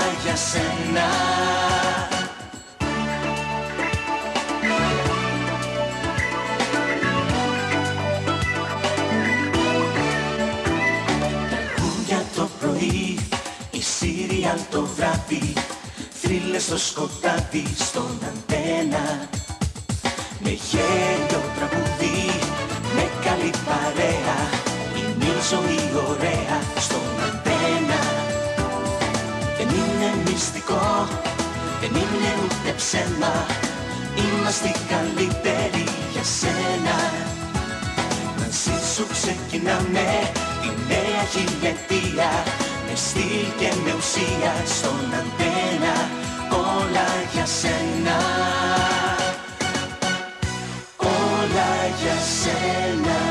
για σένα. Τραγούδια το πρωί, η σύριαλ το βράδυ, θρύλες στο σκοτάδι, στον αντένα. Με γέλιο τραγούδι, με καλή παρέα, είναι η ζωή ωραία στον αντένα. Δεν είναι μυστικό, δεν είναι ούτε ψέμα, είμαστε οι καλύτεροι για σένα. Μαζί σου ξεκινάμε τη νέα χιλιετία, με στυλ και με ουσία στον αντένα, όλα για σένα, όλα για σένα.